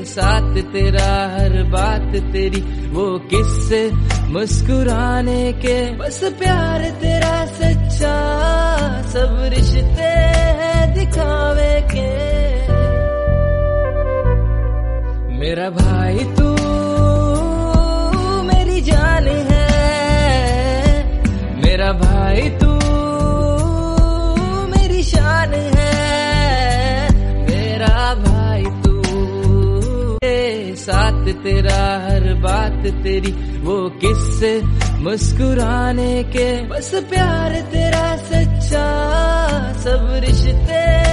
साथ तेरा हर बात तेरी वो किस्से मुस्कुराने के, बस प्यार तेरा सच्चा सब रिश्ते हैं दिखावे के। मेरा भाई तू मेरी जान है, मेरा भाई तू मेरी शान है, मेरा भाई तू साथ तेरा हर बात तेरी वो किस्से मुस्कुराने के, बस प्यार तेरा सच्चा सब रिश्ते